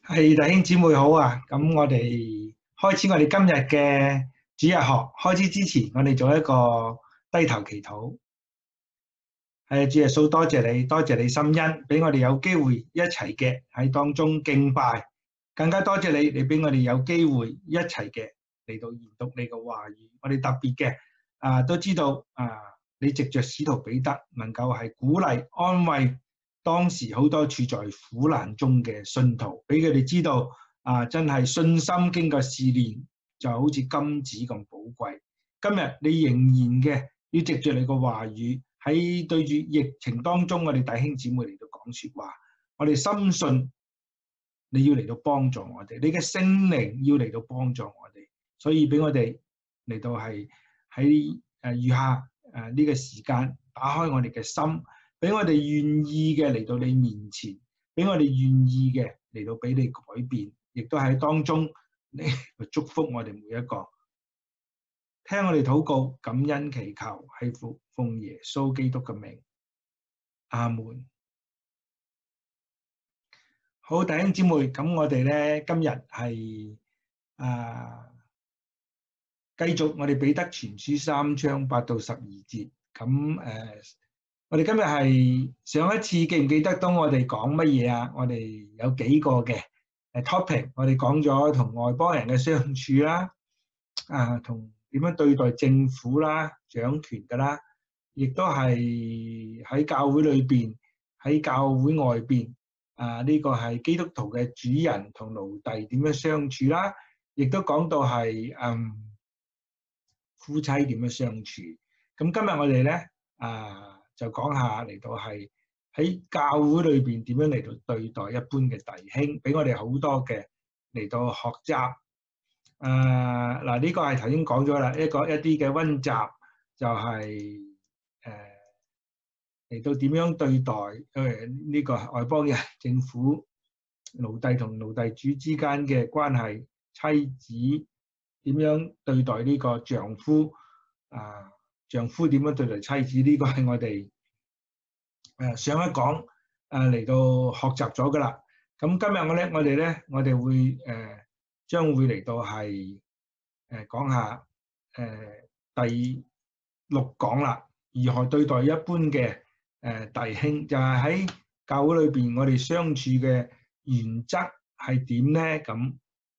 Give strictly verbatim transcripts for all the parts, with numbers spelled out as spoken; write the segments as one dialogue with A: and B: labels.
A: 係弟兄姊妹好啊！咁我哋開始我哋今日嘅主日學。開始之前，我哋做一個低頭祈禱。係主耶穌，多謝你，多謝你心恩，俾我哋有機會一齊嘅喺當中敬拜。更加多謝你，你俾我哋有機會一齊嘅嚟到研讀你嘅話語。我哋特別嘅啊，都知道啊，你藉着使徒彼得能夠係鼓勵安慰當時好多處在苦難中嘅信徒，俾佢哋知道啊，真係信心經過試煉就好似金子咁寶貴。今日你仍然嘅要藉着你個話語喺對住疫情當中，我哋弟兄姊妹嚟到講說話，我哋深信你要嚟到幫助我哋，你嘅聖靈要嚟到幫助我哋，所以俾我哋嚟到係喺誒餘下誒呢個時間打開我哋嘅心，俾我哋願意嘅嚟到你面前，俾我哋願意嘅嚟到俾你改變，亦都喺當中你祝福我哋每一個。聽我哋禱告，感恩祈求，係奉奉耶穌基督嘅名，阿門。好，弟兄姊妹，咁我哋咧今日係啊繼續我哋彼得前書三章八到十二節。咁誒、呃，我哋今日係上一次記唔記得當我哋講乜嘢啊？我哋有幾個嘅誒 topic，我哋講咗同外邦人嘅相處啦，啊同點樣對待政府啦、掌權㗎啦，亦都係喺教會裏邊、喺教會外邊。啊！呢、這個係基督徒嘅主人同奴隸點樣相處啦，亦都講到係嗯夫妻點樣相處。咁今日我哋咧啊就講下嚟到係喺教會裏邊點樣嚟到對待一般嘅弟兄，俾我哋好多嘅嚟到學習。啊嗱，呢個係頭先講咗啦，一個一啲嘅溫習就係、是、誒。呃嚟到點樣對待誒呢個外邦人、政府、奴隸同奴隸主之間嘅關係，妻子點樣對待呢個丈夫啊？丈夫點樣對待妻子？呢個係我哋誒上一講誒嚟到學習咗㗎喇。咁今日我咧，我哋咧，我哋會誒將會嚟到係誒講下誒第六講啦，如何對待一般嘅誒弟兄，就係喺教會裏邊，我哋相處嘅原則係點咧？咁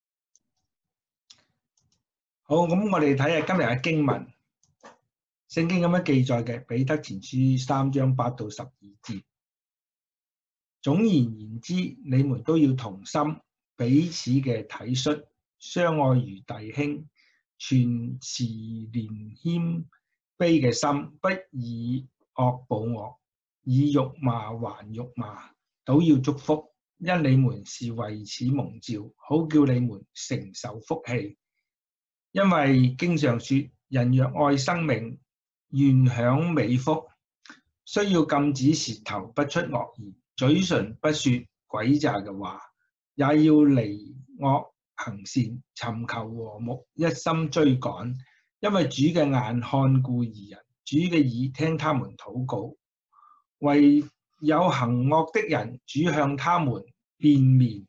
A: 好，咁我哋睇下今日嘅經文，聖經咁樣記載嘅，彼得前書三章八到十二節。總而言之，你們都要同心，彼此嘅體恤，相愛如弟兄，存慈憐謙卑嘅心，不以惡報惡，以辱罵還辱罵，都要祝福，因你們是為此蒙召，好叫你們承受福氣。因為經上說，人若愛生命，願享美福，需要禁止舌頭不出惡言，嘴唇不說詭詐嘅話，也要離惡行善，尋求和睦，一心追趕。因為主嘅眼看顧義人，主嘅耳聽他們禱告。為有行惡的人，主向他們變面。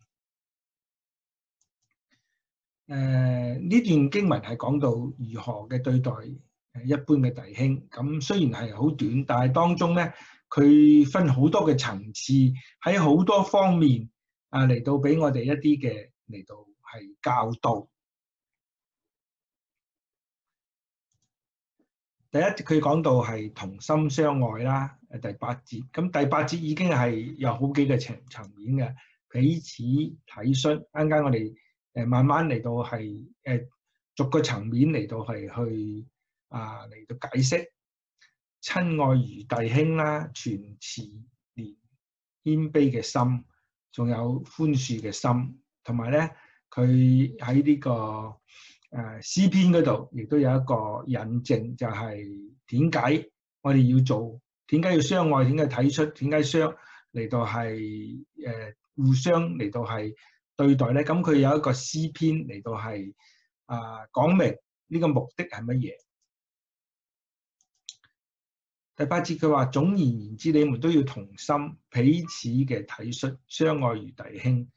A: 誒、呃、呢段經文係講到如何嘅對待誒一般嘅弟兄。咁雖然係好短，但係當中咧，佢分好多嘅層次，喺好多方面啊嚟到俾我哋一啲嘅嚟到係教導。第一，佢講到係同心相愛啦，誒第八節。咁第八節已經係有好幾個層層面嘅，彼此體恤。一陣間我哋誒慢慢嚟到係誒逐個層面嚟到係去啊嚟到解釋。親愛如弟兄啦，存慈憐謙卑嘅心，仲有寬恕嘅心，同埋咧佢喺呢個誒詩篇嗰度，亦都有一個引證，就係點解我哋要做，點解要相愛，點解體恤，點解相嚟到係誒互相嚟到係對待咧？咁佢有一個詩篇嚟到係啊講明呢個目的係乜嘢？第八節佢話：總而言之，你們都要同心，彼此嘅體恤，相愛如弟兄，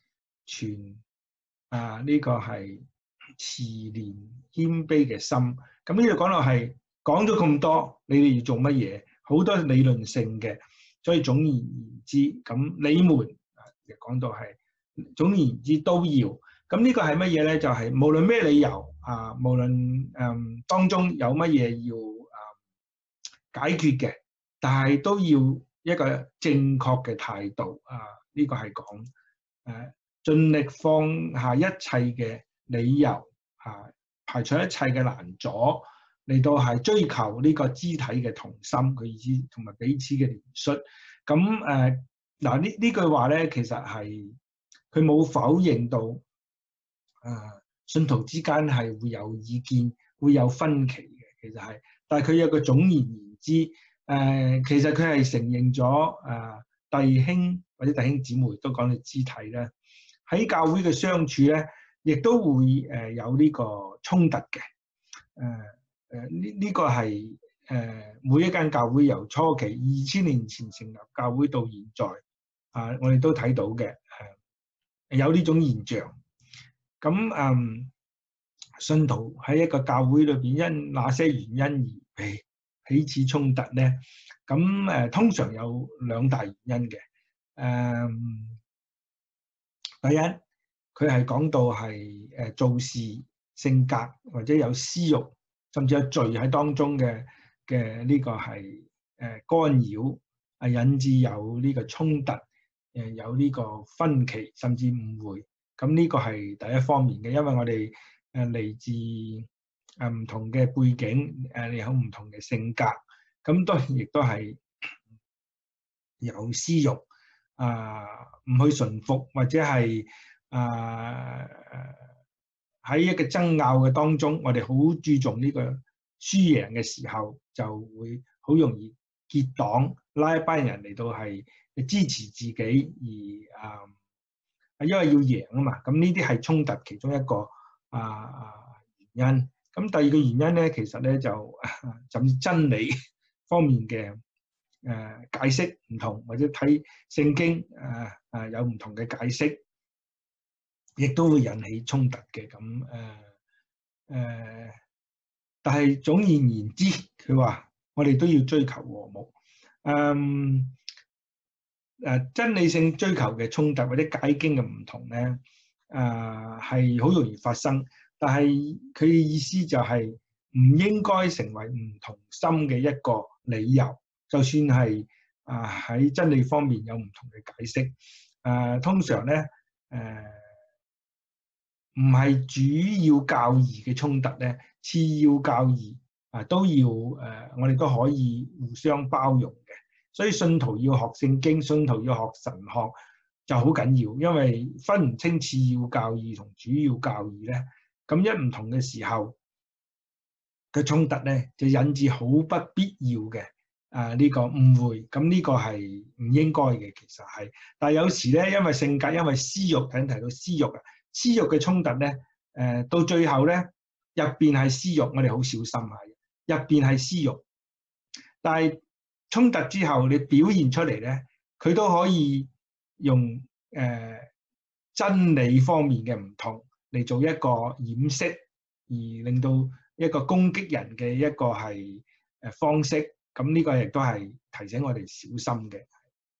A: 存啊呢個係慈憐謙卑嘅心。咁呢度講到係講咗咁多，你哋要做乜嘢？好多理論性嘅，所以總而言之，咁你們啊，講到係總而言之都要。咁呢個係乜嘢咧？就係、是、無論咩理由啊，無論誒、嗯、當中有乜嘢要啊解決嘅，但係都要一個正確嘅態度啊。呢、這個係講誒盡力放下一切嘅理由啊，排除一切嘅攔阻，嚟到係追求呢個肢體嘅同心嘅意思，同埋彼此嘅憐恤。咁誒嗱呢呢句話咧，其實係佢冇否認到誒、啊、信徒之間係會有意見、會有分歧嘅，其實係。但係佢有個總而言之，誒、啊、其實佢係承認咗誒、啊、弟兄或者弟兄姊妹都講到肢體咧，喺教會嘅相處咧，亦都會誒有呢個衝突嘅。誒誒呢呢個係誒、呃、每一間教會由初期二千年前成立教會到現在啊、呃，我哋都睇到嘅誒、呃、有呢種現象。咁嗯，信徒喺一個教會裏邊因哪些原因而誒彼此衝突咧？咁誒、呃、通常有兩大原因嘅。誒、呃、第一，佢係講到係誒做事性格或者有私欲，甚至有罪喺當中嘅嘅呢個係誒干擾，係引致有呢個衝突，誒有呢個分歧，甚至誤會。咁呢個係第一方面嘅，因為我哋誒嚟自誒唔同嘅背景，誒有唔同嘅性格，咁當然亦都係有私欲，啊唔去順服或者係啊喺一個爭拗嘅當中，我哋好注重呢個輸贏嘅時候，就會好容易結黨，拉一班人嚟到係支持自己，而啊〜因為要贏啊嘛，咁呢啲係衝突其中一個啊原因。咁第二個原因咧，其實咧就甚至真理方面嘅誒解釋唔同，或者睇聖經誒誒有唔同嘅解釋，亦都會引起衝突嘅。咁誒誒，但係總而言之，佢話我哋都要追求和睦。嗯。誒真理性追求嘅衝突或者解經嘅唔同咧，誒係好容易發生，但係佢嘅意思就係唔應該成為唔同心嘅一個理由，就算係啊喺真理方面有唔同嘅解釋，誒、呃、通常咧誒唔係主要教義嘅衝突咧，次要教義啊都要誒、呃，我哋都可以互相包容嘅。所以信徒要學聖經，信徒要學神學就好緊要，因為分唔清次要教義同主要教義咧，咁一唔同嘅時候嘅衝突咧，就引致好不必要嘅啊呢個誤會，咁呢個係唔應該嘅，其實係。但係有時咧，因為性格，因為私欲，頭先提到私欲啊，私欲嘅衝突咧，誒到最後咧入邊係私欲，我哋好小心下，入邊係私欲，但係衝突之後，你表現出嚟咧，佢都可以用誒、呃、真理方面嘅唔同嚟做一個掩飾，而令到一個攻擊人嘅一個係誒方式。咁呢個亦都係提醒我哋小心嘅。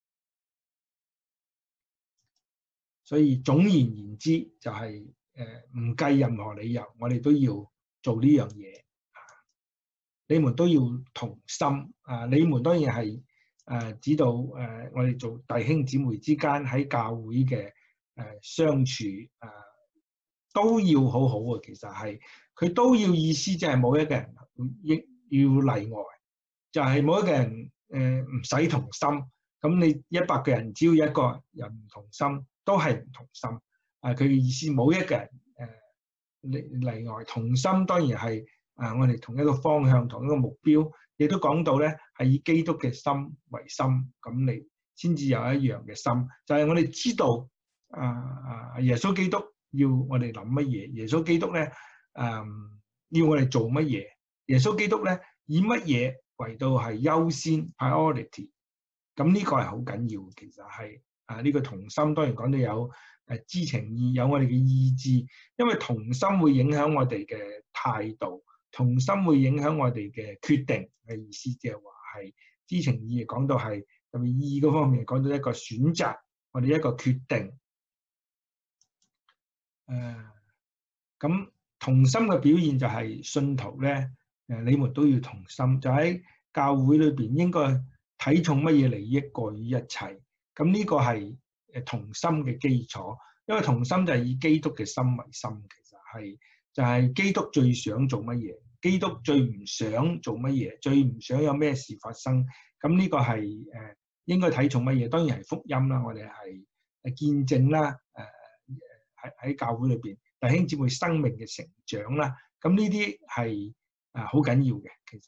A: 所以總而言之，就係誒唔計任何理由，我哋都要做呢樣嘢。你們都要同心啊！你們當然係誒指到誒我哋做弟兄姊妹之間喺教會嘅誒相處啊，都要好好啊。其實係佢都要意思，即係冇一個人要例外，就係冇一個人誒唔使同心。咁你一百個人，只要一個人唔同心，都係唔同心。啊，佢嘅意思冇一個人誒例例外，同心當然係。啊！我哋同一個方向，同一個目標，亦都講到咧，係以基督嘅心為心，咁你先至有一樣嘅心。就係、是、我哋知道，啊啊！耶穌基督要我哋諗乜嘢？耶穌基督咧，誒、啊、要我哋做乜嘢？耶穌基督咧以乜嘢為到係優先 priority？咁呢個係好緊要，其實係啊，呢個同心當然講到有誒知情意，有我哋嘅意志，因為同心會影響我哋嘅態度，同心會影響我哋嘅決定嘅意思，即係話係知情意講到係特別意嗰方面講到一個選擇，我哋一個決定。誒咁同心嘅表現就係信徒咧，誒你們都要同心，就喺教會裏邊應該睇重乜嘢利益過於一切。咁呢個係誒同心嘅基礎，因為同心就係以基督嘅心為心，其實係就係基督最想做乜嘢，基督最唔想做乜嘢，最唔想有咩事發生。咁呢個係誒應該睇重乜嘢？當然係福音啦，我哋係誒見證啦，誒喺喺教會裏邊弟兄姊妹生命嘅成長啦。咁呢啲係啊好緊要嘅，其實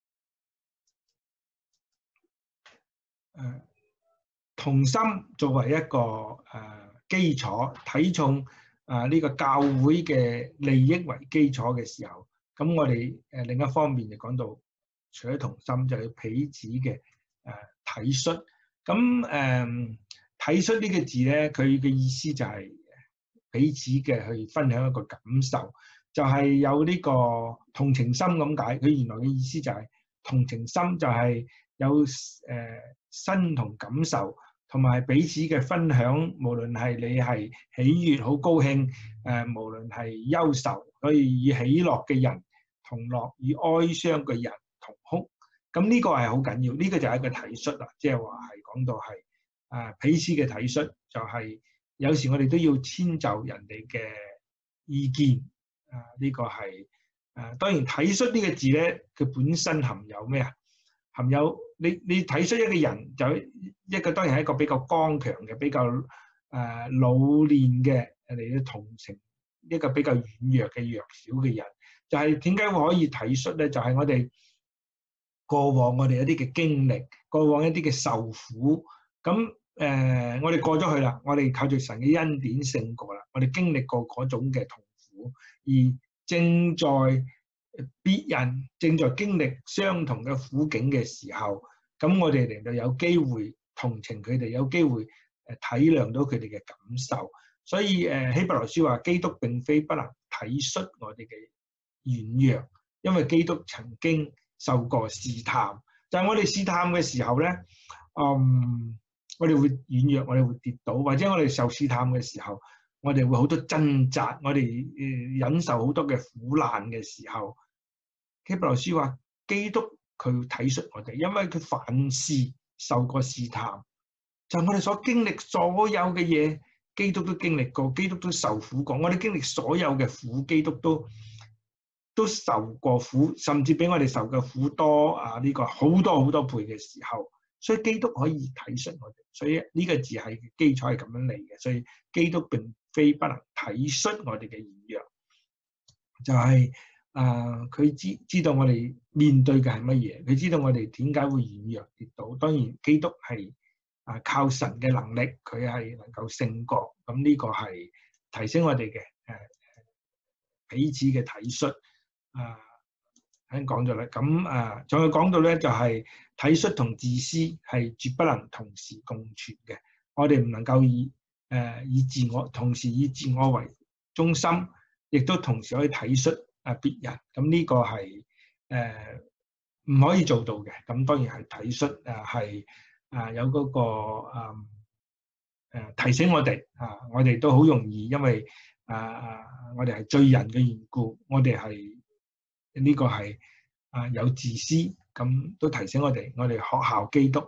A: 係誒。同心作為一個誒基礎，睇重啊呢個教會嘅利益為基礎嘅時候，咁我哋誒另一方面就講到，除咗同心，就係彼此嘅誒體恤。咁誒體恤呢個字咧，佢嘅意思就係彼此嘅去分享一個感受，就係有呢個同情心咁解。佢原來嘅意思就係同情心就係有誒身同感受。同埋彼此嘅分享，無論係你係喜悅、好高興，誒，無論係憂愁，可以以喜樂嘅人同樂，以哀傷嘅人同哭。咁呢個係好緊要，呢、這個就係一個體恤啦，即係話係講到係啊彼此嘅體恤，就係、是、有時我哋都要遷就人哋嘅意見。啊，呢、這個係誒當然體恤呢個字咧，佢本身含有咩啊？含有你你體恤一個人，就一個當然係一個比較剛強嘅、比較誒、呃、老練嘅嚟嘅同情一個比較軟弱嘅弱小嘅人。就係點解會可以體恤咧？就係、是、我哋過往我哋一啲嘅經歷，過往一啲嘅受苦，咁誒、呃、我哋過咗去啦，我哋靠住神嘅恩典勝過啦，我哋經歷過嗰種嘅痛苦，而正在別人正在經歷相同嘅苦境嘅時候，咁我哋嚟到有機會同情佢哋，有機會誒體諒到佢哋嘅感受。所以誒希伯來書話，基督並非不能體恤我哋嘅軟弱，因為基督曾經受過試探。就係我哋試探嘅時候咧，嗯，我哋會軟弱，我哋會跌倒，或者我哋受試探嘅時候，我哋會好多掙扎，我哋誒忍受好多嘅苦難嘅時候，希伯來書話基督佢體恤我哋，因為佢凡事受過試探，就係我哋所經歷所有嘅嘢，基督都經歷過，基督都受苦過。我哋經歷所有嘅苦，基督都都受過苦，甚至比我哋受嘅苦多啊！呢個好多好多倍嘅時候，所以基督可以體恤我哋。所以呢個字係基礎係咁樣嚟嘅，所以基督並非不能體恤我哋嘅軟弱，就係啊佢知知道我哋面對嘅係乜嘢，佢知道我哋點解會軟弱跌倒。當然基督係啊靠神嘅能力，佢係能夠勝過。咁呢個係提醒我哋嘅誒彼此嘅體恤。啊，已經講咗啦。咁啊，仲有講到咧，就係體恤同自私係絕不能同時共存嘅。我哋唔能夠以誒、呃、以自我，同時以自我為中心，亦都同時可以體恤啊別人。咁呢個係誒唔可以做到嘅。咁當然係體恤啊，係啊有嗰、那個啊誒提醒我哋啊，我哋都好容易，因為啊啊我哋係罪人嘅緣故，我哋係。呢個係啊有自私，咁都提醒我哋，我哋學效基督。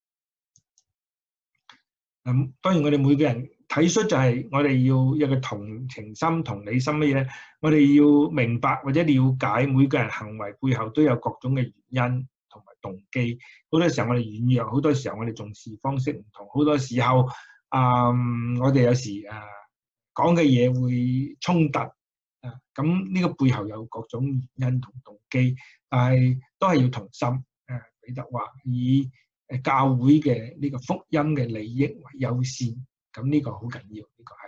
A: 咁當然我哋每個人體恤就係我哋要有個同情心、同理心乜嘢咧？我哋要明白或者了解每個人行為背後都有各種嘅原因同埋動機。好多時候我哋軟弱，好多時候我哋重視方式唔同，好多時候啊、嗯、我哋有時啊講嘅嘢會衝突。啊，咁呢個背後有各種原因同動機，但係都係要同心。誒，彼得話以誒教會嘅呢個福音嘅利益為優先，咁呢個好緊要。呢個係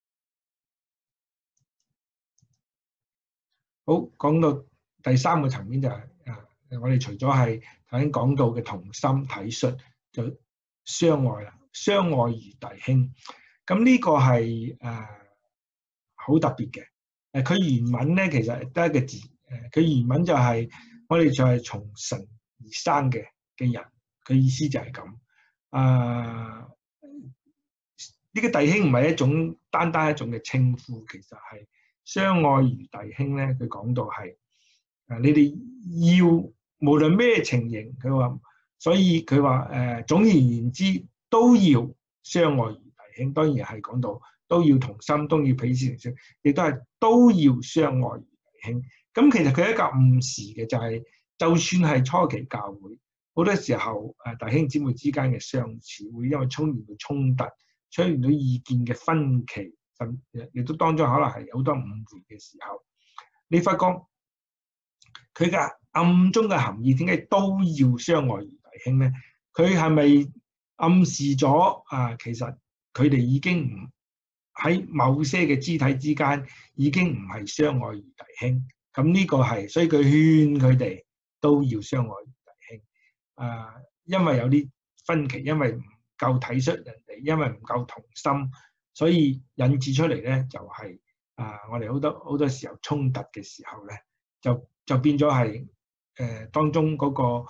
A: 好講到第三個層面就係啊，我哋除咗係頭先講到嘅同心體恤，就相愛啦。 相愛如弟兄。咁呢個係誒好特別嘅。誒佢原文咧其實得一個字，誒佢原文就係、是、我哋就係從神而生嘅嘅人，佢意思就係咁。啊、呃，呢、這個弟兄唔係一種單單一種嘅稱呼，其實係相愛如弟兄咧。佢講到係誒你哋要無論咩情形，佢話，所以佢話誒總而言之都要相愛如弟兄。當然係講到都要同心，都要彼此相愛，亦都係都要相愛如弟兄。咁其實佢係一個暗示嘅，就係、是、就算係初期教會，好多時候誒弟兄姊妹之間嘅相處會因為出現到衝突，出現到意見嘅分歧，甚亦都當中可能係有好多誤會嘅時候，你發覺佢嘅暗中嘅含義點解都要相愛如弟兄咧？佢係咪暗示咗啊？其實佢哋已經唔喺某些嘅肢體之間已經唔係相愛如弟兄。咁呢個係，所以佢勸佢哋都要相愛如弟兄。啊，因為有啲分歧，因為唔夠體恤人哋，因為唔夠同心，所以引致出嚟咧就係、是、啊，我哋好多好多時候衝突嘅時候咧，就就變咗係誒當中嗰、那個誒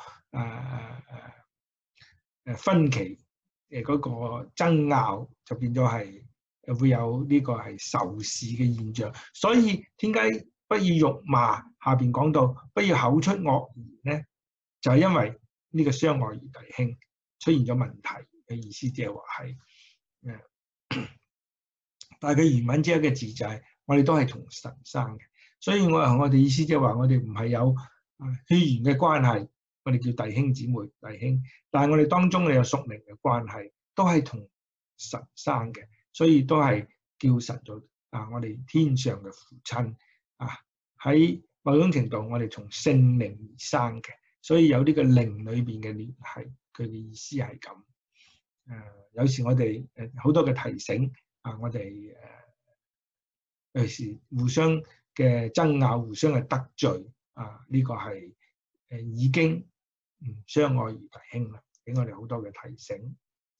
A: 誒誒分歧誒嗰個爭拗，就變咗係會有呢個係仇視嘅現象。所以點解不要辱罵？下邊講到不要口出惡言咧，就係、是、因為呢個相愛如弟兄出現咗問題嘅意思，即係話係誒，但係佢原文只有一個字就係、是、我哋都係從神生嘅，所以我我哋意思即係話我哋唔係有血緣嘅關係，我哋叫弟兄姊妹弟兄，但係我哋當中你有屬靈嘅關係，都係同神生嘅，所以都係叫神做啊我哋天上嘅父親啊。喺某種程度我哋從聖靈而生嘅，所以有呢個靈裏邊嘅聯繫，佢嘅意思係咁。誒、呃、有時我哋誒好多嘅提醒啊，我哋誒、呃、有時互相嘅爭拗，互相嘅得罪啊，呢、這個係誒、呃、已經唔相愛如弟兄啦，俾我哋好多嘅提醒。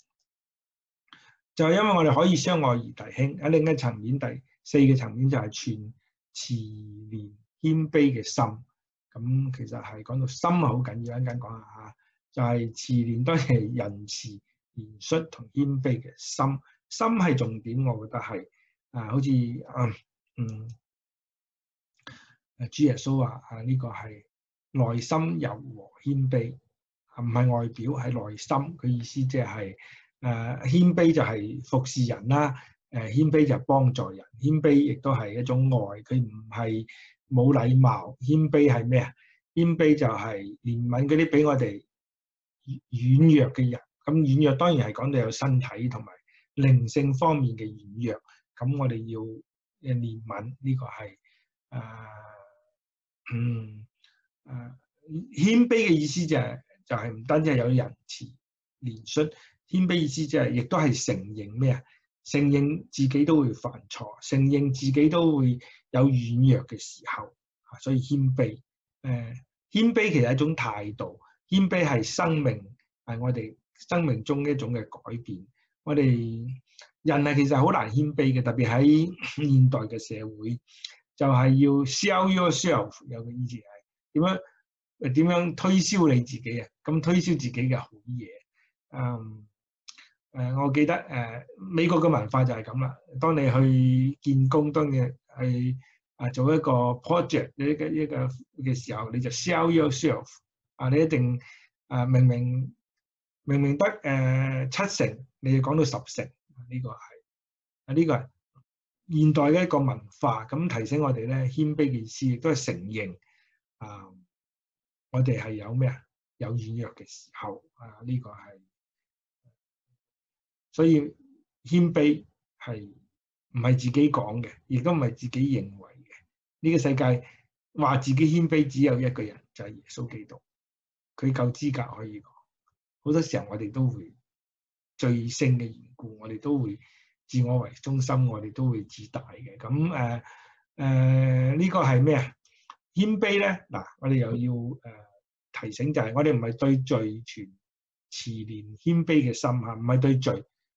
A: 就係、是、因為我哋可以相愛如弟兄，喺另一層面，第四個層面就係存慈憐謙卑嘅心。咁其實係講到心好緊要，一陣間講下嚇。就係慈憐當然係仁慈、憐恤同謙卑嘅心。心係重點，我覺得係啊，好似啊嗯誒主耶穌話啊，呢、這個係內心柔和謙卑，唔係外表，係內心。佢意思即係誒謙卑就係服侍人啦，誒謙卑就係幫助人，謙卑亦都係一種愛。佢唔係冇禮貌，謙卑係咩啊？謙卑就係憐憫嗰啲俾我哋軟弱嘅人。咁軟弱當然係講到有身體同埋靈性方面嘅軟弱。咁我哋要誒憐憫，呢個係誒嗯誒謙卑嘅意思就係就係唔單止係有仁慈憐恤，謙卑意思即係亦都係承認咩啊？承認自己都會犯錯，承認自己都會有軟弱嘅時候。所以謙卑，誒謙卑其實係一種態度，謙卑係生命，係我哋生命中一種嘅改變。我哋人係其實好難謙卑嘅，特別喺現代嘅社會，就係要 sell yourself， 有個意思係點樣誒點樣推銷你自己啊？咁推銷自己嘅好嘢，嗯誒，我記得誒美國嘅文化就係咁啦。當你去見工，當你去啊做一個 project 呢個呢個嘅時候，你就 sell yourself 啊！你一定啊明明明明得誒七成，你要講到十成，呢個係啊呢個係現代嘅一個文化。咁提醒我哋咧，謙卑嘅意思亦都係承認啊，我哋係有咩啊？有軟弱嘅時候啊，呢個係。所以謙卑係唔係自己講嘅，亦都唔係自己認為嘅。呢個世界話自己謙卑只有一個人，就係耶穌基督。佢夠資格可以講。好多時候我哋都會罪性嘅緣故，我哋都會自我為中心，我哋都會自大嘅。咁誒誒呢個係咩啊？謙卑咧嗱，我哋又要誒、呃、提醒就係我哋唔係對罪存慈憐謙卑嘅心嚇，唔係對罪。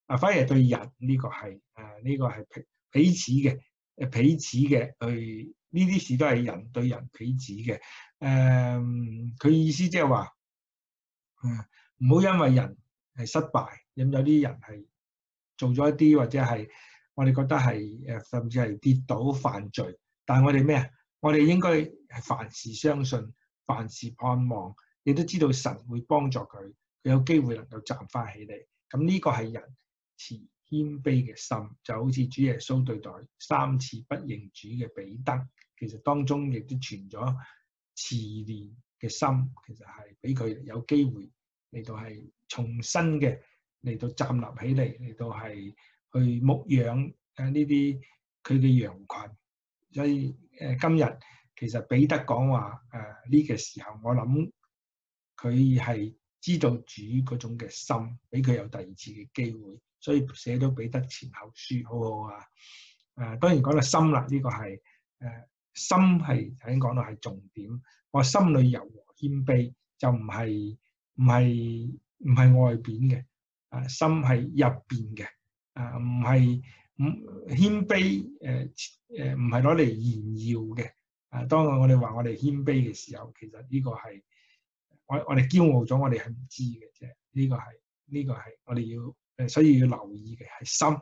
A: 啊，反而係對人呢個係誒呢個係彼彼此嘅誒彼此嘅去呢啲事都係人對人彼此嘅。誒佢意思即係話，嗯唔好因為人係失敗，咁有啲人係做咗一啲或者係我哋覺得係誒甚至係跌倒犯罪，但係我哋咩啊？我哋應該係凡事相信，凡事盼望，亦都知道神會幫助佢，佢有機會能夠站翻起嚟。咁呢個係人持謙卑嘅心，就好似主耶穌對待三次不認主嘅彼得，其實當中亦都存咗慈憐嘅心，其實係俾佢有機會嚟到係重新嘅嚟到站立起嚟，嚟到係去牧養誒呢啲佢嘅羊群。所以誒今日其實彼得講話誒呢個時候，我諗佢係知道主嗰種嘅心，俾佢有第二次嘅機會，所以寫到彼得前後書，好好啊！誒當然講到心啦，呢、這個係誒、呃、心係頭先講到係重點。我心裏柔和謙卑，就唔係唔係唔係外邊嘅，啊心係入邊嘅，啊唔係唔謙卑誒誒唔係攞嚟炫耀嘅。啊當我哋話我哋謙卑嘅時候，其實呢個係我我哋驕傲咗，我哋係唔知嘅啫。呢、這個係呢、這個係我哋要誒，所以要留意嘅係心。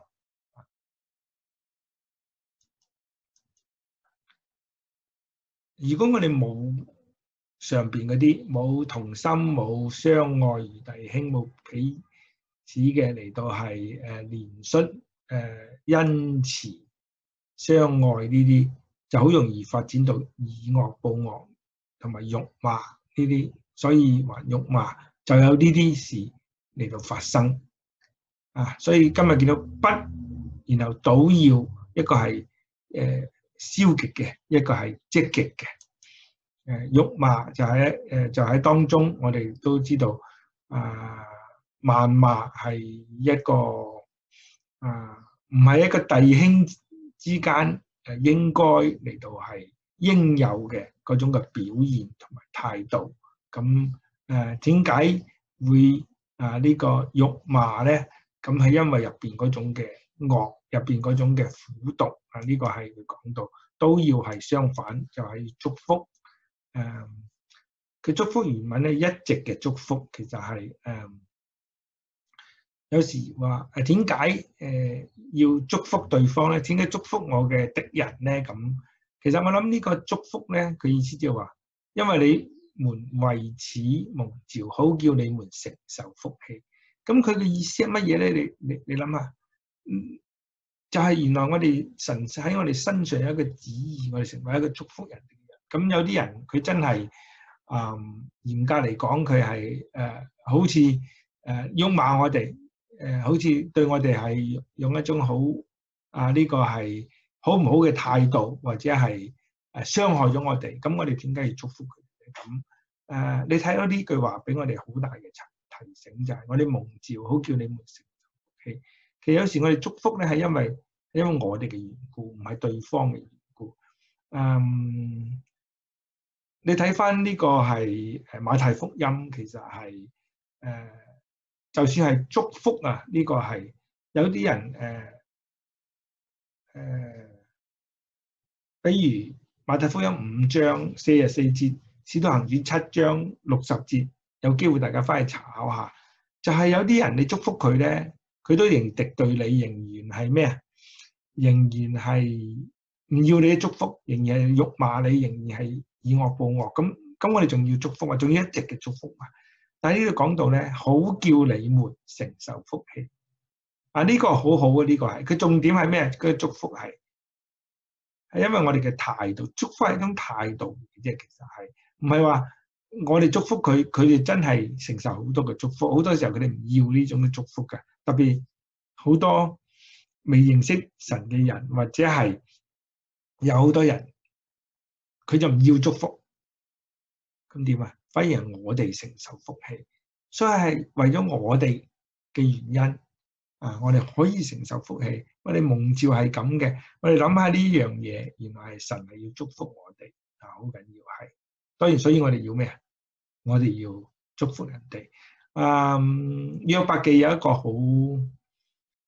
A: 如果我哋冇上邊嗰啲，冇同心，冇相愛如弟兄，冇彼此嘅嚟到係誒憐恤、誒恩慈、相愛呢啲，就好容易發展到以惡報惡同埋辱罵呢啲。所以話辱罵就有呢啲事嚟到發生啊！所以今日見到不，然後倒要一個係誒、呃、消極嘅，一個係積極嘅。誒辱罵就喺誒就喺當中，我哋都知道啊，謾罵係一個啊，唔係一個弟兄之間誒應該嚟到係應有嘅嗰種嘅表現同埋態度。咁誒點解會啊呢個辱罵咧？咁係因為入邊嗰種嘅惡，入邊嗰種嘅苦毒啊，呢個係佢講到都要係相反，就係祝福。誒，佢、嗯、祝福原文咧，一直嘅祝福，其實係誒、嗯，有時話誒點解誒要祝福對方咧？點解祝福我嘅敵人咧？咁其實我諗呢個祝福咧，佢意思就係話，因為你們為此蒙召，好叫你們承受福氣。咁佢嘅意思係乜嘢咧？你你你諗下，嗯，就係、是、原來我哋神喺我哋身上有一個旨意，我哋成為一個祝福人。咁有啲人佢真係啊、嗯、嚴格嚟講，佢係誒好似誒辱罵我哋，誒、呃、好似對我哋係用一種好啊呢、這個係好唔好嘅態度，或者係誒傷害咗我哋。咁我哋點解要祝福佢哋？咁誒、呃、你睇到呢句話俾我哋好大嘅提醒，就係、是、我哋蒙召，好叫你們承受福氣。其實有時我哋祝福咧係因為因為我哋嘅緣故，唔係對方嘅緣故。嗯。你睇翻呢個係誒馬太福音，其實係誒、呃，就算係祝福啊，呢、這個係有啲人誒誒、呃呃，比如馬太福音五章四十四節，使徒行傳七章六十節，有機會大家翻去查考下。就係、是、有啲人你祝福佢咧，佢都仍然敵對你，仍然係咩啊？仍然係唔要你嘅祝福，仍然係辱罵你，仍然係以惡報惡，咁咁我哋仲要祝福啊，仲要一直嘅祝福啊！但係呢度講到咧，好叫你們承受福氣啊！呢、這個好好啊，呢、這個係佢重點係咩？佢嘅祝福係係因為我哋嘅態度，祝福係一種態度嘅啫，其實係唔係話我哋祝福佢，佢哋真係承受好多嘅祝福。好多時候佢哋唔要呢種嘅祝福嘅，特別好多未認識神嘅人，或者係有好多人。佢就唔要祝福，咁點啊？反而係我哋承受福氣，所以係為咗我哋嘅原因啊，我哋可以承受福氣。我哋蒙召係咁嘅，我哋諗下呢樣嘢，原來係神係要祝福我哋啊，好緊要係。當然，所以我哋要咩啊？我哋要祝福人哋。嗯，約伯記有一個好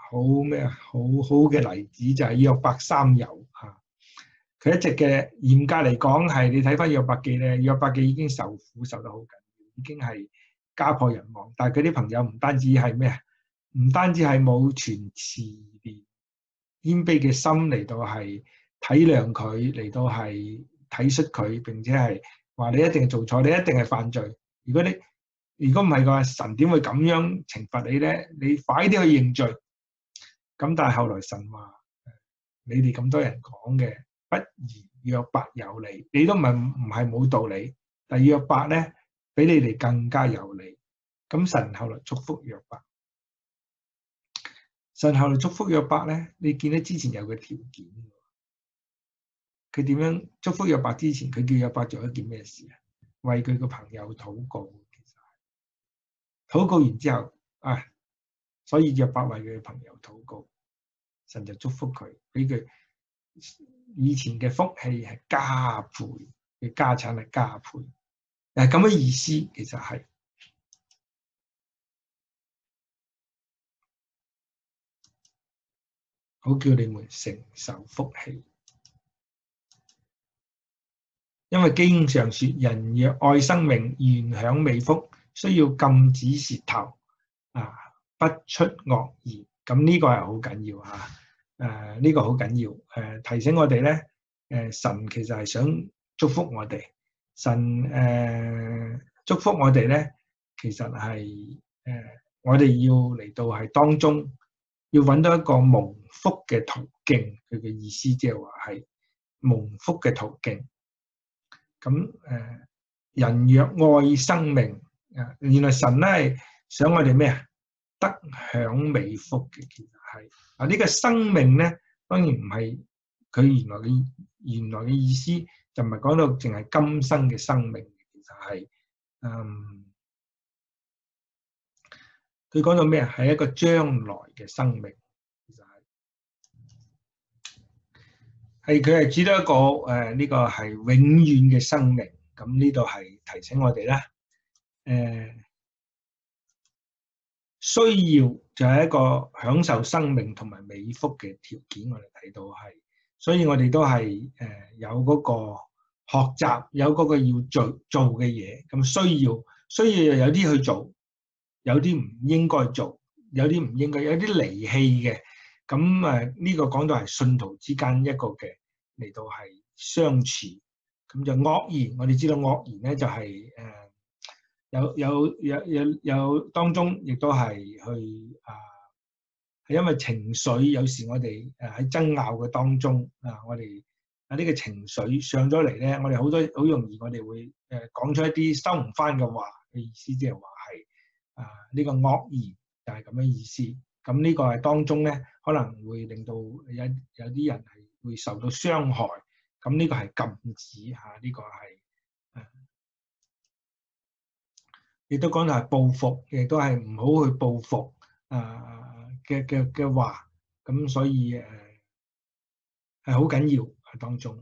A: 好咩啊？好好嘅例子就係約伯三友啊！佢一直嘅嚴格嚟講係，你睇翻約伯記咧，約伯記已經受苦受得好緊要，已經係家破人亡。但係佢啲朋友唔單止係咩啊？唔單止係冇存慈憐謙卑嘅心嚟到係體諒佢，嚟到係體恤佢，並且係話你一定係做錯，你一定係犯罪。如果你如果唔係嘅話，神點會咁樣懲罰你咧？你快啲去認罪。咁但係後來神話，你哋咁多人講嘅，不如約伯有理。你都唔係唔係冇道理，但係約伯咧比你哋更加有理。咁神後來祝福約伯。神後來祝福約伯咧，你見到之前有個條件。佢點樣祝福約伯之前，佢叫約伯做一件咩事啊？為佢個朋友禱告。其實禱告完之後啊，所以約伯為佢嘅朋友禱告，神就祝福佢，俾佢以前嘅福氣係加倍，嘅家產係加倍。誒咁嘅意思其實係好叫你們承受福氣。因為經上說，人若愛生命，願享美福，需要禁止舌頭啊，不出惡言。咁呢個係好緊要嚇，誒、啊、呢、這個好緊要。誒、啊、提醒我哋咧，誒、啊、神其實係想祝福我哋。神誒、啊、祝福我哋咧，其實係誒、啊、我哋要嚟到係當中，要揾到一個蒙福嘅途徑。佢嘅意思即係話係蒙福嘅途徑。咁誒，人若愛生命，啊，原來神咧係想我哋咩啊？得享美福嘅，其實係啊，呢個生命咧，當然唔係佢原來嘅原來嘅意思，就唔係講到淨係今生嘅生命，其實係嗯，佢講到咩啊？係一個將來嘅生命，其實係係佢係指到一個誒呢個係永遠嘅生命。咁呢度係提醒我哋啦，誒需要就係一個享受生命同埋美福嘅條件，我哋睇到係，所以我哋都係誒有嗰個學習，有嗰個要做做嘅嘢，咁需要需要有啲去做，有啲唔應該做，有啲唔應該，有啲離棄嘅，咁誒呢個講到係信徒之間一個嘅嚟到係相處。咁就惡言，我哋知道惡言咧就係誒有有有有有當中亦都係去啊，係因為情緒，有時我哋誒喺爭拗嘅當中啊，我哋啊呢個情緒上咗嚟咧，我哋好多好容易我哋會誒講出一啲收唔翻嘅話嘅意思，即係話係啊呢個惡言就係咁嘅意思。咁呢個係當中咧，可能會令到有有啲人係會受到傷害。咁呢個係禁止嚇，呢、這個係誒，亦都講到係報復，亦都係唔好去報復啊嘅嘅嘅話，咁所以誒係好緊要喺當中，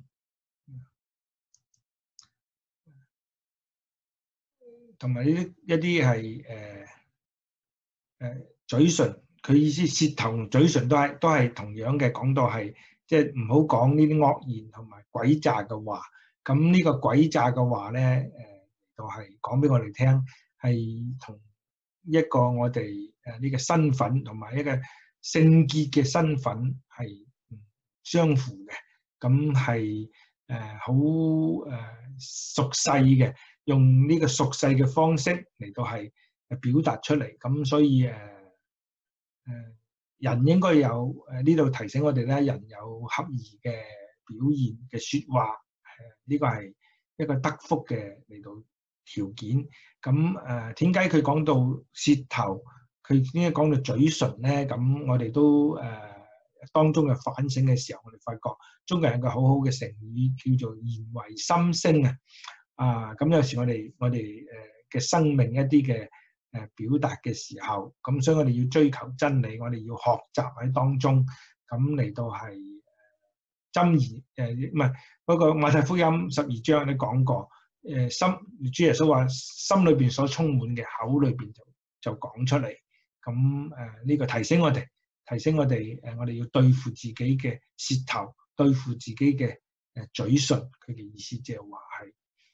A: 同埋呢啲一啲係誒誒嘴唇，佢意思舌頭同嘴唇都係都係同樣嘅，講到係。即係唔好講呢啲惡言同埋詭詐嘅話，咁呢個詭詐嘅話咧，誒就係講俾我哋聽，係同一個我哋誒呢個身份同埋一個聖潔嘅身份係相符嘅，咁係誒好誒俗世嘅，用呢個俗世嘅方式嚟到係誒表達出嚟，咁所以誒誒。呃人應該有誒呢度提醒我哋咧，人有合宜嘅表現嘅説話，誒、這、呢個係一個得福嘅嚟到條件。咁誒點解佢講到舌頭，佢點解講到嘴唇咧？咁我哋都誒、呃、當中嘅反省嘅時候，我哋發覺中國人嘅好好嘅成語叫做言為心聲啊！啊咁有時我哋我哋誒嘅生命一啲嘅。誒表達嘅時候，咁所以我哋要追求真理，我哋要學習喺當中，咁嚟到係箴言誒，唔係嗰個馬太福音十二章你講過，誒心主耶穌話心裏邊所充滿嘅口裏邊就就講出嚟，咁誒呢個提醒我哋， 提醒我哋誒，我哋要對付自己嘅舌頭，對付自己嘅誒嘴唇。佢嘅意思即係話係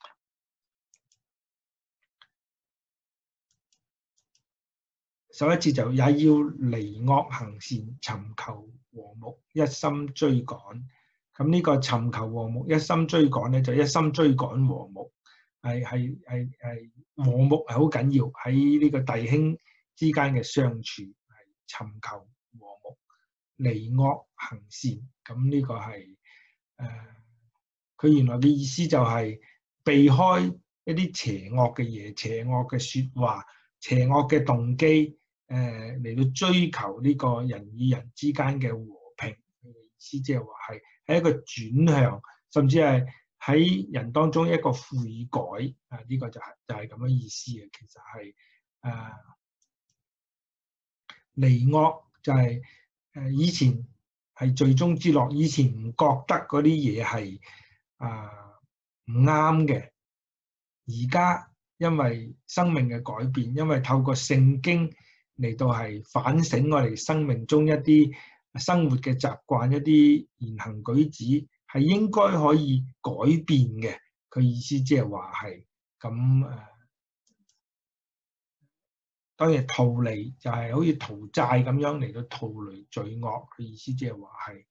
A: 首一節就也要離惡行善，尋求和睦，一心追趕。咁呢個尋求和睦，一心追趕咧，就一心追趕和睦，係係係係和睦係好緊要喺呢個弟兄之間嘅相處，係尋求和睦，離惡行善。咁呢個係誒，佢、呃、原來嘅意思就係避開一啲邪惡嘅嘢、邪惡嘅説話、邪惡嘅動機，誒、呃、嚟到追求呢個人與人之間嘅和平。佢嘅意思即係話係係一個轉向，甚至係喺人當中一個悔改。啊，呢、這個就係、是、就係咁嘅意思嘅。其實係誒離惡就係、是、誒、呃、以前係罪中之樂，以前唔覺得嗰啲嘢係啊唔啱嘅，而家因為生命嘅改變，因為透過聖經嚟到係反省我哋生命中一啲生活嘅習慣，一啲言行舉止係應該可以改變嘅。佢意思即係話係咁誒，當然逃離就係好似逃債咁樣嚟到逃離罪惡。佢意思即係話係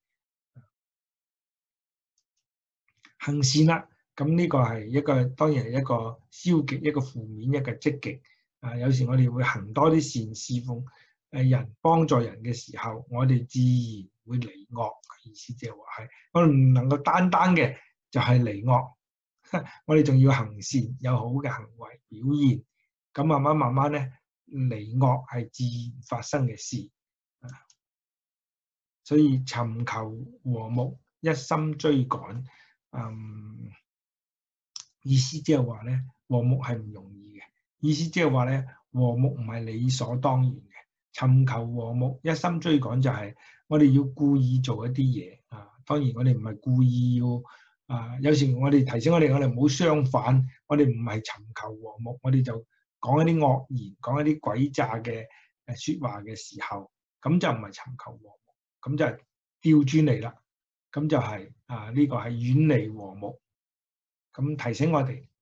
A: 行善啦。咁呢個係一個當然係一個消極、一個負面、一個積極。啊，有時我哋會行多啲善，侍奉誒人、幫助人嘅時候，我哋自然會離惡。意思即係話係我哋唔能夠單單嘅就係離惡，我哋仲要行善，有好嘅行為表現。咁慢慢慢慢咧，離惡係自然發生嘅事。啊，所以尋求和睦，一心追趕。嗯，意思即係話咧，和睦係唔容易嘅。意思即係話咧，和睦唔係理所當然嘅。尋求和睦，一心追趕就係我哋要故意做一啲嘢啊。當然我哋唔係故意要啊。有時我哋提醒我哋，我哋唔好相反。我哋唔係尋求和睦，我哋就講一啲惡言，講一啲詭詐嘅誒説話嘅時候，咁就唔係尋求和睦，咁就係調轉嚟啦。咁就係、是、啊，呢、這個係遠離和睦。咁提醒我哋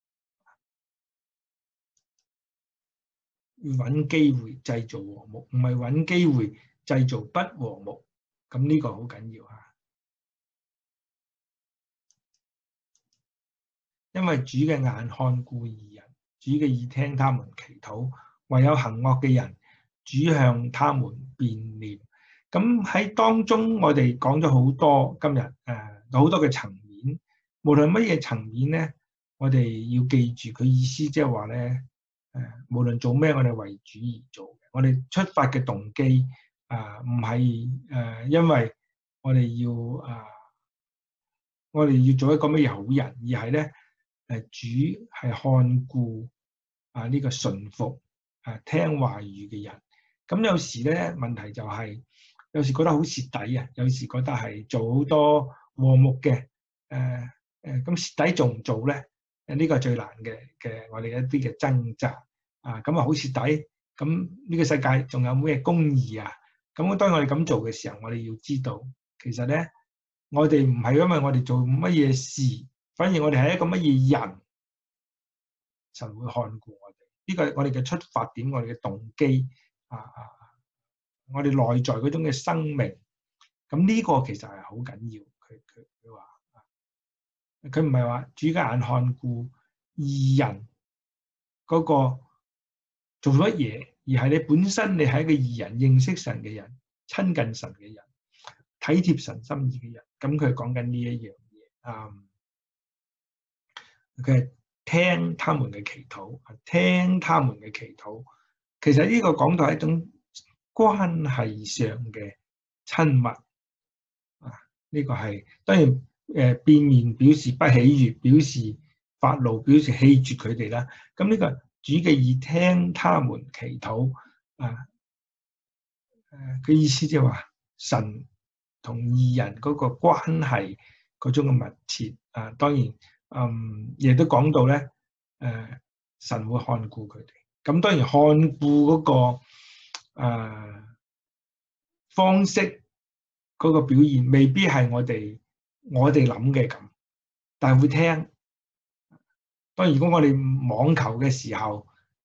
A: 要揾機會製造和睦，唔係揾機會製造不和睦。咁呢個好緊要嚇，因為主嘅眼看顧義人，主嘅耳聽他們祈禱，唯有行惡嘅人，主向他們變臉。咁喺當中，我哋講咗好多今日誒好多嘅層面，無論乜嘢層面咧，我哋要記住佢意思，即係話咧誒，無論做咩，我哋為主而做嘅。我哋出發嘅動機啊，唔係誒，因為我哋要啊，我哋要做一個乜嘢好人，而係咧誒，主係看顧啊呢個順服啊聽話語嘅人。咁有時咧問題就係，有時覺得好蝕底啊，有時覺得係做好多和睦嘅，誒誒，咁蝕底做唔做咧？誒呢個係最難嘅嘅，我哋一啲嘅掙扎啊，咁啊好蝕底，咁呢個世界仲有咩公義啊？咁當我哋咁做嘅時候，我哋要知道，其實咧，我哋唔係因為我哋做乜嘢事，反而我哋係一個乜嘢人，神會看顧我哋。呢個係我哋嘅出發點，我哋嘅動機啊啊！我哋內在嗰種嘅生命，咁呢個其實係好緊要。佢佢佢話，佢唔係話主嘅眼看顧義人嗰個做乜嘢，而係你本身你係一個義人，認識神嘅人，親近神嘅人，體貼神心意嘅人。咁佢講緊呢一樣嘢。嗯，佢係聽他們嘅祈禱，聽他們嘅祈禱。其實呢個講到係一種關係上嘅親密啊，呢、這個係當然誒、呃、變面表示不喜悅，表示發怒，表示棄絕佢哋啦。咁呢個主嘅意聽他們祈禱啊，誒、呃、嘅意思即係話神同義人嗰個關係嗰種嘅密切啊。當然，嗯，亦都講到咧，誒、呃、神會看顧佢哋。咁當然看顧嗰、那個。誒、呃、 方式嗰個表現未必係我哋我哋諗嘅咁，但係會聽。當然，如果我哋網求嘅時候，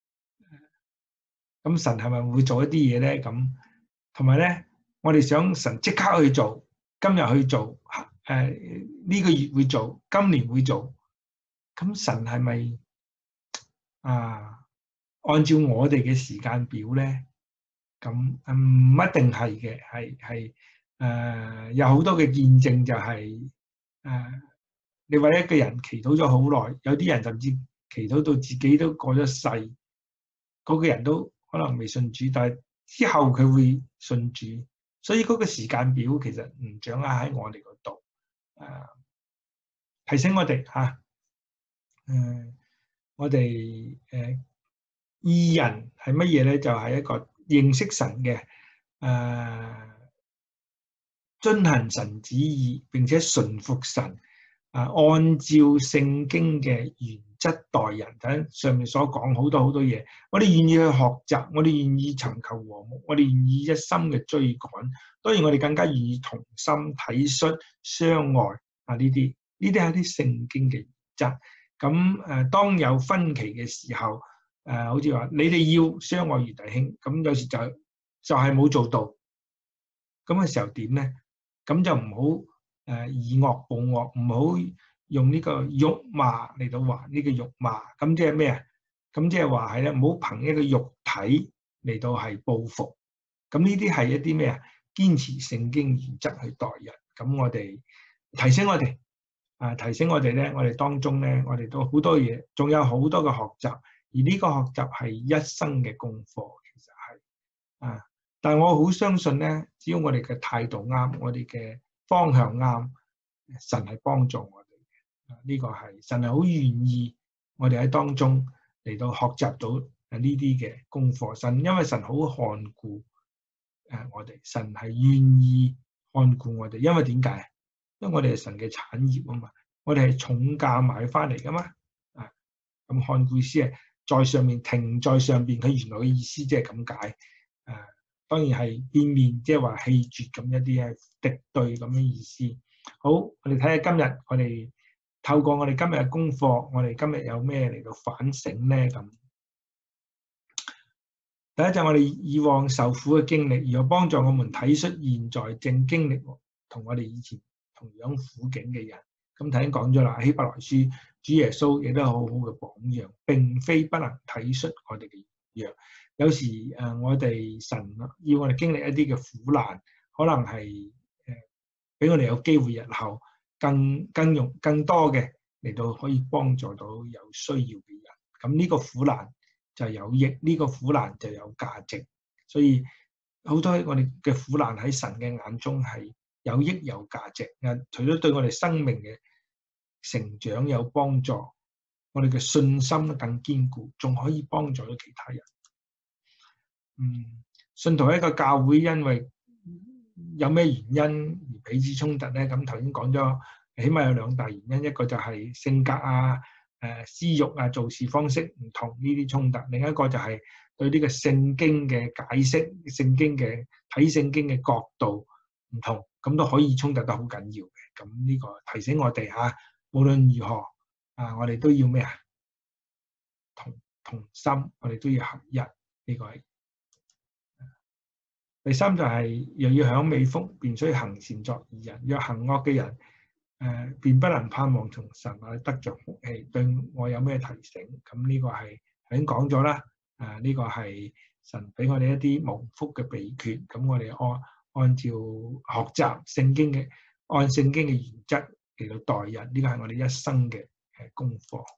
A: 咁神係咪會做一啲嘢咧？咁同埋咧，我哋想神即刻去做，今日去做，誒、呃、呢、這個月會做，今年會做，咁神係咪啊按照我哋嘅時間表咧？咁唔一定係嘅，係係誒有好多嘅見證就係、是、誒、呃、你為一個人祈禱咗好耐，有啲人甚至祈禱到自己都過咗世，嗰、那個人都可能未信主，但係之後佢會信主，所以嗰個時間表其實唔掌握喺我哋嗰度。誒、呃、提醒我哋嚇，誒、啊呃、我哋誒義人係乜嘢咧？就係、是、一個認識神嘅，誒、呃、遵行神旨意，並且順服神，啊、呃、按照聖經嘅原則待人。睇上面所講好多好多嘢，我哋願意去學習，我哋願意尋求和睦，我哋願意一心嘅追趕。當然我哋更加願意同心體恤相愛啊！呢啲呢啲係啲聖經嘅原則。咁誒、呃，當有分歧嘅時候，誒、呃、好似話你哋要相愛如弟兄，咁有時就就係冇做到。咁嘅時候點咧？咁就唔好誒以惡報惡，唔好用呢個辱罵嚟到還呢個辱罵。咁即係咩啊？咁即係話係咧，唔好憑一個肉體嚟到係報復。咁呢啲係一啲咩啊？堅持聖經原則去待人。咁我哋提醒我哋啊，提醒我哋咧，我哋當中咧，我哋都好多嘢，仲有好多嘅學習。而呢個學習係一生嘅功課，其實係啊。但係我好相信咧，只要我哋嘅態度啱，我哋嘅方向啱，神係幫助我哋嘅。呢個係神係好願意我哋喺當中嚟到學習到誒呢啲嘅功課。神因為神好看顧誒我哋，神係願意看顧我哋。因為點解？因為我哋係神嘅產業啊嘛，我哋係重價買翻嚟噶嘛。啊，咁看顧意思係在上面，停在上邊，佢原來嘅意思即係咁解誒。當然係變面，即係話棄絕咁一啲係敵對咁嘅意思。好，我哋睇下今日我哋透過我哋今日嘅功課，我哋今日有咩嚟到反省咧？咁第一就係我哋以往受苦嘅經歷，而有幫助我們體恤現在正經歷同我哋以前同樣苦境嘅人。咁頭先講咗啦，希伯來書主耶穌亦都係好好嘅榜樣，並非不能體恤我哋嘅軟弱。有時誒、呃，我哋神要我哋經歷一啲嘅苦難，可能係誒俾我哋有機會日後更更用更多嘅嚟到可以幫助到有需要嘅人。咁呢個苦難就有益，呢、這個苦難就有價值。所以好多我哋嘅苦難喺神嘅眼中係有益有價值。除咗對我哋生命嘅成長有幫助，我哋嘅信心更堅固，仲可以幫助到其他人。嗯，信徒一個教會因為有咩原因而彼此衝突咧？咁頭先講咗，起碼有兩大原因，一個就係性格啊、誒、呃、私欲啊、做事方式唔同呢啲衝突，另一個就係對呢個聖經嘅解釋、聖經嘅睇聖經嘅角度唔同，咁都可以衝突得好緊要嘅。咁呢個提醒我哋嚇、啊，無論如何啊，我哋都要咩啊？同同心，我哋都要合一，呢、這個係。第三就係、是、又要享美福，便須行善作義人。若行惡嘅人，誒、呃、便不能盼望從神那裏得着福氣。對我有咩提醒？咁呢個係已經講咗啦。誒、呃、呢、這個係神俾我哋一啲蒙福嘅秘訣。咁我哋按按照學習聖經嘅，按聖經嘅原則嚟到待人，呢、這個係我哋一生嘅誒功課。誒、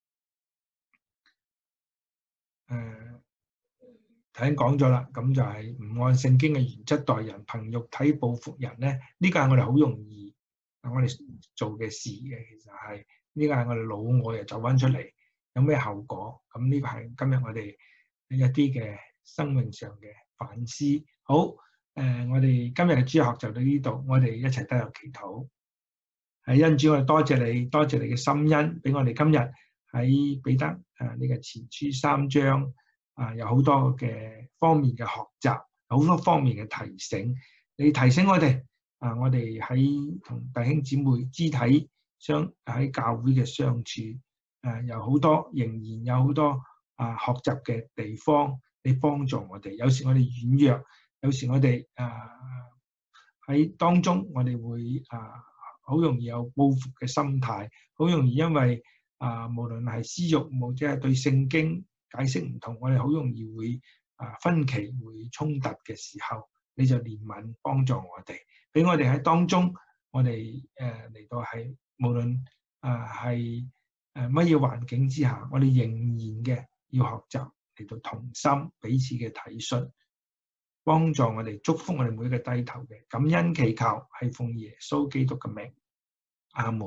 A: 呃。頭先講咗啦，咁就係唔按聖經嘅原則待人，憑肉體報復人咧，呢個係我哋好容易，我哋做嘅事嘅，其實係呢個係我哋老我又走翻出嚟，有咩後果？咁呢個係今日我哋一啲嘅生命上嘅反思。好，誒、呃，我哋今日嘅主學就到呢度，我哋一齊低頭祈禱。係恩主，我哋多謝你，多謝你嘅心恩，俾我哋今日喺彼得誒呢個前書三章。啊，有好多嘅方面嘅學習，好多方面嘅提醒， 你提醒我哋啊，我哋喺同弟兄姊妹肢體相喺教會嘅相處，誒、啊、有好多仍然有好多啊學習嘅地方，你幫助我哋。有時我哋軟弱，有時我哋啊喺當中我哋會啊好容易有報復嘅心態，好容易因為啊無論係私慾或者係對聖經解釋唔同，我哋好容易會啊分歧會衝突嘅時候，你就憐憫幫助我哋，俾我哋喺當中，我哋誒嚟到係無論啊係誒乜嘢環境之下，我哋仍然嘅要學習嚟到同心彼此嘅體恤，幫助我哋祝福我哋每一個低頭嘅感恩祈求，係奉耶穌基督嘅名，阿門。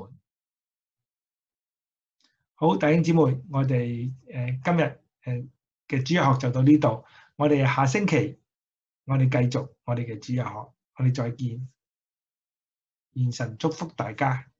A: 好，弟兄姊妹，我哋誒今日誒嘅主日學就到呢度，我哋下星期我哋繼續我哋嘅主日學，我哋再見，願神祝福大家。